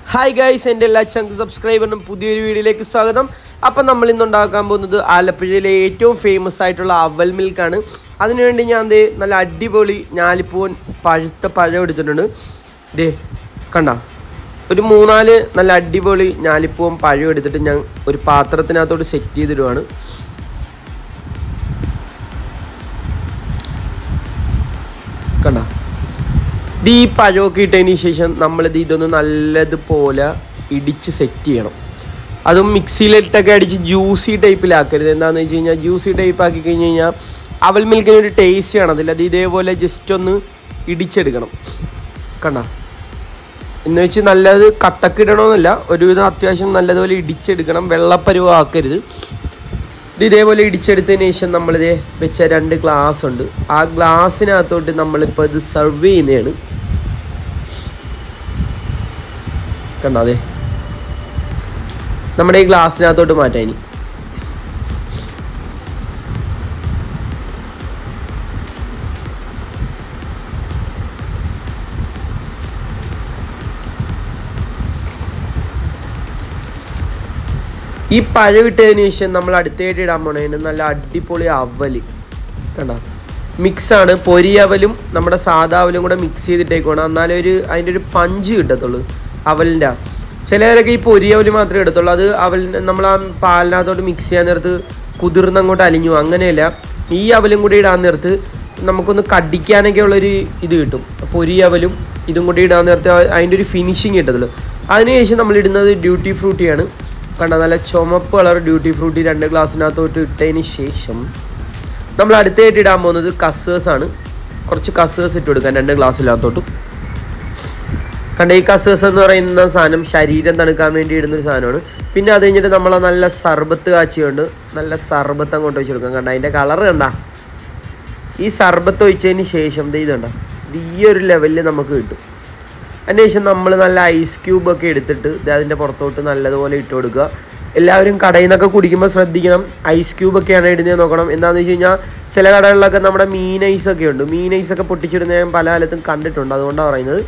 Hi guys, എൻ്റെ എല്ലാ ചങ്ക് സബ്സ്ക്രൈബറിനും പുതിയൊരു വീഡിയോയിലേക്ക് സ്വാഗതം. അപ്പം നമ്മൾ ഇന്ന് ഉണ്ടാക്കാൻ പോകുന്നത് ആലപ്പുഴയിലെ ഏറ്റവും ഫേമസ് ആയിട്ടുള്ള അവൽ മിൽക്കാണ്. അതിനുവേണ്ടി ഞാൻ നല്ല അടിപൊളി ഞാലിപ്പൂവൻ പഴുത്ത പഴം എടുത്തിട്ടുണ്ട്. കണ്ട ഒരു 3-4 നല്ല അടിപൊളി ഞാലിപ്പൂവൻ പഴം എടുത്തിട്ട് ഞാൻ ഒരു പാത്രത്തിനകത്തോട്ട് സെറ്റ് ചെയ്തിടുവാണ്. കണ്ട ഈ പഴമൊക്കെ ഇട്ടതിന് ശേഷം ഇതൊന്ന് നല്ലതുപോലെ ഇടിച്ച് സെറ്റ് ചെയ്യണം. അതും മിക്സിയിലിട്ടൊക്കെ അടിച്ച് ജ്യൂസി ടൈപ്പിലാക്കരുത്. എന്താണെന്ന് വെച്ച് കഴിഞ്ഞാൽ ജ്യൂസി ടൈപ്പ് ആക്കി കഴിഞ്ഞ് കഴിഞ്ഞാൽ അവൽ മിൽക്കിനൊരു ടേസ്റ്റ് കാണത്തില്ല. അത് ഇതേപോലെ ജസ്റ്റ് ഒന്ന് ഇടിച്ചെടുക്കണം. കണ്ട എന്ന് വെച്ച് നല്ലത് കട്ടക്കിടണമെന്നില്ല, ഒരുവിധം അത്യാവശ്യം നല്ലതുപോലെ ഇടിച്ചെടുക്കണം. വെള്ളപ്പരുവം ആക്കരുത്. ഇതേപോലെ ഇടിച്ചെടുത്തതിന് ശേഷം നമ്മളിതേ വെച്ച 2 ഗ്ലാസ് ഉണ്ട്. ആ ഗ്ലാസ്സിനകത്തോട്ട് നമ്മളിപ്പോൾ ഇത് സെർവ് ചെയ്യുന്നതാണ്. കണ്ടാതെ നമ്മുടെ ഈ ഗ്ലാസ്സിനകത്തോട്ട് മാറ്റാം. ഇനി ഈ പഴം ഇട്ടതിന് ശേഷം നമ്മൾ അടുത്തായിട്ട് ഇടാൻ പോണേന് നല്ല അടിപൊളി അവല്. കണ്ട മിക്സാണ്. പൊരി അവലും നമ്മുടെ സാധാ അവലും കൂടെ മിക്സ് ചെയ്തിട്ടേക്കണം. എന്നാലേ അതിൻ്റെ ഒരു പഞ്ച് കിട്ടത്തുള്ളൂ അവലിൻ്റെ. ചിലവരൊക്കെ ഈ പൊരി അവല് മാത്രമേ എടുത്തുള്ളൂ. അത് നമ്മൾ ആ പാലിനകത്തോട്ട് മിക്സ് ചെയ്യാൻ നേരത്ത് കുതിർന്ന് അങ്ങോട്ട് അലിഞ്ഞു. അങ്ങനെയല്ല, ഈ അവലും കൂടി ഇടാൻ നേരത്ത് നമുക്കൊന്ന് കടിക്കാനൊക്കെ ഉള്ളൊരു ഇത് കിട്ടും. പൊരി അവലും ഇതും കൂടി ഇടാൻ നേരത്ത് അതിൻ്റെ ഒരു ഫിനിഷിങ് കിട്ടത്തുള്ളൂ. അതിനുശേഷം നമ്മൾ ഇടുന്നത് ഡ്യൂട്ടി ഫ്രൂട്ടിയാണ്. കണ്ട നല്ല ചുമപ്പ് കളർ ഡ്യൂട്ടി ഫ്രൂട്ടി 2 ഗ്ലാസ്സിനകത്തോട്ട് ഇട്ടതിന് ശേഷം നമ്മൾ അടുത്തായിട്ട് ഇടാൻ പോകുന്നത് കസേഴ്സാണ്. കുറച്ച് കസേഴ്സ് ഇട്ട് കൊടുക്കാം 2 ഗ്ലാസ്സിനകത്തോട്ടും. കണ്ട ഈ കസേഴ്സ് എന്ന് പറയുന്ന സാധനം ശരീരം തണുക്കാൻ വേണ്ടി ഇടുന്നൊരു സാധനമാണ്. പിന്നെ അത് കഴിഞ്ഞിട്ട് നമ്മൾ നല്ല സർബത്ത് കാച്ചിയുണ്ട്. നല്ല സർബത്ത് അങ്ങോട്ട് വെച്ച് കൊടുക്കാം. കണ്ട അതിൻ്റെ കളർ കണ്ട. ഈ സർബത്ത് ഒഴിച്ചതിന് ശേഷം ഇത് കണ്ട ഈ ഒരു ലെവലിൽ നമുക്ക് കിട്ടും. അതിനുശേഷം നമ്മൾ നല്ല ഐസ് ക്യൂബൊക്കെ എടുത്തിട്ട് അതിൻ്റെ പുറത്തോട്ട് നല്ലതുപോലെ ഇട്ട് കൊടുക്കുക. എല്ലാവരും കടയിൽ നിന്നൊക്കെ കുടിക്കുമ്പോൾ ശ്രദ്ധിക്കണം, ഐസ് ക്യൂബൊക്കെയാണ് ഇടുന്നത് നോക്കണം. എന്താണെന്ന് വെച്ച് കഴിഞ്ഞാൽ ചില കടകളിലൊക്കെ നമ്മുടെ മീൻ ഐസൊക്കെ ഉണ്ട്. മീൻ ഐസൊക്കെ പൊട്ടിച്ചിടുന്ന ഞാൻ പല കാലത്തും കണ്ടിട്ടുണ്ട്. അതുകൊണ്ടാണ് പറയുന്നത്.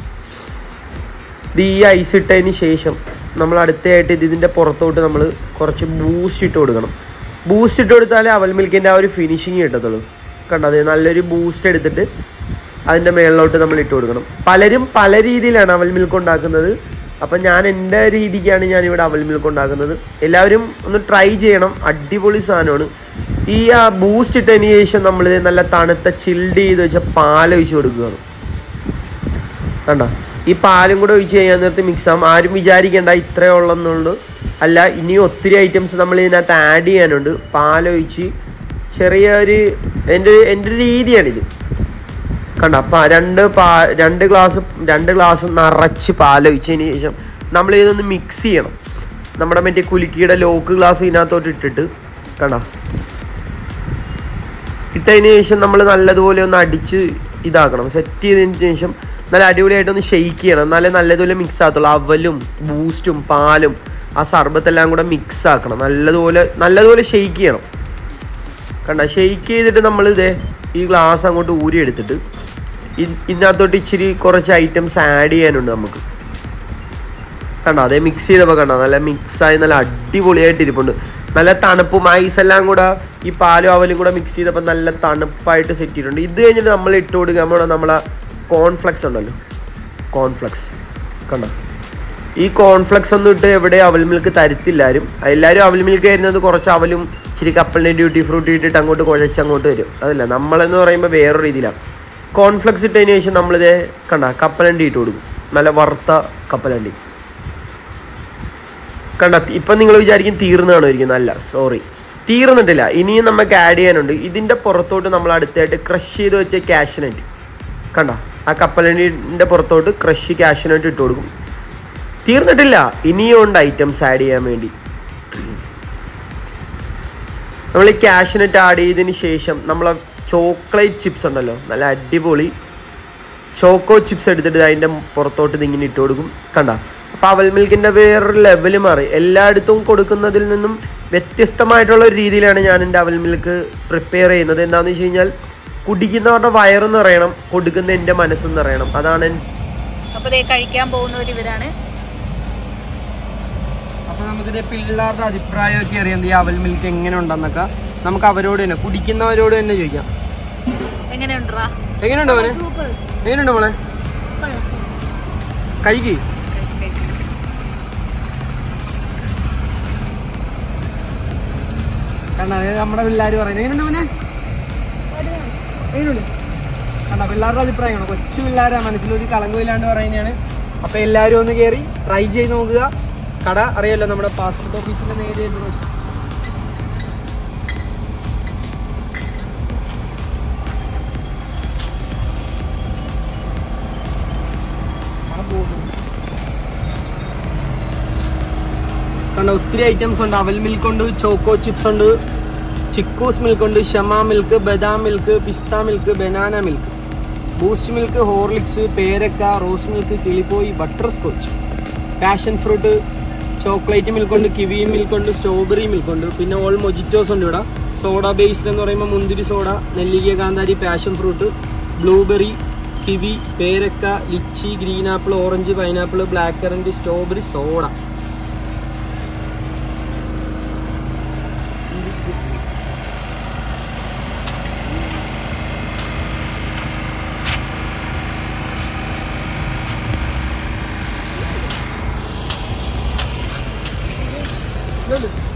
ഈ ഐസ് ഇട്ടതിന് ശേഷം നമ്മൾ അടുത്തായിട്ട് ഇതിൻ്റെ പുറത്തോട്ട് നമ്മൾ കുറച്ച് ബൂസ്റ്റ് ഇട്ട് കൊടുക്കണം. ബൂസ്റ്റ് ഇട്ട് കൊടുത്താലേ അവൽ മിൽക്കിൻ്റെ ആ ഒരു ഫിനിഷിങ് കിട്ടത്തുള്ളൂ. കണ്ടത് നല്ലൊരു ബൂസ്റ്റ് എടുത്തിട്ട് അതിൻ്റെ മേളിലോട്ട് നമ്മൾ ഇട്ട് കൊടുക്കണം. പലരും പല രീതിയിലാണ് അവൽ മിൽക്ക് ഉണ്ടാക്കുന്നത്. അപ്പം ഞാൻ എൻ്റെ രീതിക്കാണ് ഞാനിവിടെ അവൽ മിൽക്ക് ഉണ്ടാക്കുന്നത്. എല്ലാവരും ഒന്ന് ട്രൈ ചെയ്യണം. അടിപൊളി സാധനമാണ്. ഈ ബൂസ്റ്റ് ഇട്ടതിന് ശേഷം നമ്മൾ നല്ല തണുത്ത ചിൽഡ് ചെയ്ത് വെച്ച പാൽ ഒഴിച്ച് കൊടുക്കുകയാണ്. കണ്ട ഈ പാലും കൂടെ ഒഴിച്ച് കഴിഞ്ഞാൽ നേരത്തെ മിക്സ് ആകും. ആരും വിചാരിക്കേണ്ട ഇത്രയേ ഉള്ളെന്നുള്ളൂ. അല്ല, ഇനിയും ഒത്തിരി ഐറ്റംസ് നമ്മൾ ഇതിനകത്ത് ആഡ് ചെയ്യാനുണ്ട്. പാലൊഴിച്ച് ചെറിയൊരു എൻ്റെ രീതിയാണിത്. കണ്ട അപ്പം 2 ഗ്ലാസ് നിറച്ച് പാലൊഴിച്ചതിന് ശേഷം നമ്മൾ ഇതൊന്ന് മിക്സ് ചെയ്യണം. നമ്മുടെ മറ്റേ കുലുക്കിയുടെ ലോക്ക് ഗ്ലാസ് ഇതിനകത്തോട്ട് ഇട്ടിട്ട് കണ്ട ഇട്ടതിന് ശേഷം നമ്മൾ നല്ലതുപോലെ ഒന്ന് അടിച്ച് ഇതാക്കണം. സെറ്റ് ചെയ്തതിന് ശേഷം നല്ല അടിപൊളിയായിട്ടൊന്ന് ഷെയ്ക്ക് ചെയ്യണം. എന്നാലേ നല്ലതുപോലെ മിക്സ് ആകത്തുള്ളൂ. അവലും ബൂസ്റ്റും പാലും ആ സർബത്തെല്ലാം കൂടെ മിക്സ് ആക്കണം. നല്ലതുപോലെ ഷെയ്ക്ക് ചെയ്യണം. കണ്ട ഷെയ്ക്ക് ചെയ്തിട്ട് നമ്മൾ ഈ ഗ്ലാസ് അങ്ങോട്ട് ഊരി എടുത്തിട്ട് ഇതിനകത്തോട്ട് ഇച്ചിരി കുറച്ച് ഐറ്റംസ് ആഡ് ചെയ്യാനുണ്ട് നമുക്ക്. കണ്ട അതേ മിക്സ് ചെയ്തപ്പോൾ കണ്ട നല്ല മിക്സായി നല്ല അടിപൊളിയായിട്ട് ഇരിപ്പുണ്ട്. നല്ല തണുപ്പും ഐസെല്ലാം കൂടെ ഈ പാലും അവലും കൂടെ മിക്സ് ചെയ്തപ്പോൾ നല്ല തണുപ്പായിട്ട് സെറ്റ് ചെയ്തിട്ടുണ്ട്. ഇത് കഴിഞ്ഞിട്ട് നമ്മൾ ഇട്ട് കൊടുക്കുമ്പോൾ നമ്മളെ കോൺഫ്ലെക്സ് ഉണ്ടല്ലോ, കോൺഫ്ലെക്സ് കണ്ട ഈ കോൺഫ്ലെക്സ് ഒന്നും ഇട്ട് എവിടെ അവൽ മിൽക്ക് തരത്തില്ലാരും. എല്ലാവരും അവൽ മിൽക്ക് തരുന്നത് കുറച്ച് അവലും ഇച്ചിരി കപ്പലിൻ്റെ ഡ്യൂട്ടി ഫ്രൂട്ടി ഇട്ടിട്ട് അങ്ങോട്ട് കുഴച്ച് അങ്ങോട്ട് വരും. അതല്ല, നമ്മളെന്ന് പറയുമ്പോൾ വേറൊരു രീതിയിലാണ്. കോൺഫ്ലെക്സ് ഇട്ടതിന് ശേഷം നമ്മളിതേ കണ്ട കപ്പലണ്ടി ഇട്ട് കൊടുക്കും. നല്ല വറുത്ത കപ്പലണ്ടി. കണ്ട ഇപ്പം നിങ്ങൾ വിചാരിക്കും തീർന്നതാണോ ഇരിക്കുന്നത്. അല്ല, സോറി, തീർന്നിട്ടില്ല. ഇനിയും നമുക്ക് ആഡ് ചെയ്യാനുണ്ട്. ഇതിൻ്റെ പുറത്തോട്ട് നമ്മൾ അടുത്തായിട്ട് ക്രഷ് ചെയ്ത് വെച്ച കാഷ്യൂനട്ട് കണ്ട ആ കപ്പലണ്ടിൻ്റെ പുറത്തോട്ട് ക്രഷ് കാഷ്യൂനട്ട് ഇട്ട് കൊടുക്കും. തീർന്നിട്ടില്ല, ഇനിയും ഉണ്ട് ഐറ്റംസ് ആഡ് ചെയ്യാൻ വേണ്ടി. നമ്മൾ ഈ കാഷ്യൂനട്ട് ആഡ് ചെയ്തതിന് ശേഷം നമ്മളെ ചോക്ലേറ്റ് ചിപ്സ് ഉണ്ടല്ലോ, നല്ല അടിപൊളി ചോക്കോ ചിപ്സ് എടുത്തിട്ട് അതിൻ്റെ പുറത്തോട്ട് ഇതിങ്ങനെ ഇട്ട് കൊടുക്കും. കണ്ട അപ്പോൾ അവൽ മിൽക്കിൻ്റെ വേറൊരു ലെവൽ മാറി. എല്ലായിടത്തും കൊടുക്കുന്നതിൽ നിന്നും വ്യത്യസ്തമായിട്ടുള്ള ഒരു രീതിയിലാണ് ഞാൻ എൻ്റെ അവൽ മിൽക്ക് പ്രിപ്പയർ ചെയ്യുന്നത്. എന്താണെന്ന് വെച്ച് കഴിഞ്ഞാൽ കുടിക്കുന്നവരുടെ വയറെന്ന് പറയണം, കൊടുക്കുന്ന എൻ്റെ മനസ്സെന്ന് പറയണം. അതാണ് അപ്പോൾ ദേ കഴിക്കാൻ പോകുന്നവർ ഇവരാണ്. അപ്പോൾ നമുക്കിത് പിള്ളേരുടെ അഭിപ്രായമൊക്കെ അറിയാം ഈ അവൽ മിൽക്ക് എങ്ങനെ ഉണ്ടെന്നൊക്കെ നമുക്ക് അവരോട് തന്നെ കുടിക്കുന്നവരോട് തന്നെ ചോദിക്കാം. എങ്ങനെയുണ്ടോ മോനെ? എങ്ങനെയുണ്ടോ മോളെ? കഴിക്ക്. കാരണം അതായത് നമ്മുടെ പിള്ളേർ പറയുന്നത് എങ്ങനെയുണ്ട് മോനെ? എങ്ങനെയുണ്ട്? കണ്ട പിള്ളേരുടെ അഭിപ്രായമാണ്. കൊച്ചു പിള്ളേരെ മനസ്സിലൊരു കളങ്കമില്ലാണ്ട് പറയുന്നതാണ്. അപ്പോൾ എല്ലാവരും ഒന്ന് കയറി ട്രൈ ചെയ്ത് നോക്കുക. കട അറിയാലോ, നമ്മുടെ പാസ്പോർട്ട് ഓഫീസിൻ്റെ നേരെ കണ്ട ഒത്തിരി ഐറ്റംസ് ഉണ്ട്. അവൽ മിൽക്ക് ഉണ്ട്, ചോക്കോ ചിപ്സ് ഉണ്ട്, ചിക്കൂസ് മിൽക്ക് ഉണ്ട്, ഷമ മിൽക്ക്, ബദാം മിൽക്ക്, പിസ്ത milk, banana milk, boost milk, Horlicks, പേരക്ക, റോസ് മിൽക്ക്, കിളിപ്പോയി, butterscotch, passion fruit, chocolate milk ഉണ്ട്, കിവി മിൽക്ക് ഉണ്ട്, സ്ട്രോബെറി മിൽക്ക് ഉണ്ട്. പിന്നെ ഓൾ മൊജിറ്റോസ് ഉണ്ട് ഇവിടെ. സോഡ ബേസ്ഡ് എന്ന് പറയുമ്പോൾ മുന്തിരി സോഡ, നെല്ലിക്ക, കാന്താരി, പാഷൻ ഫ്രൂട്ട്, ബ്ലൂബെറി, കിവി, പേരക്ക, lychee, green apple, orange, pineapple, black currant, strawberry, soda. Good.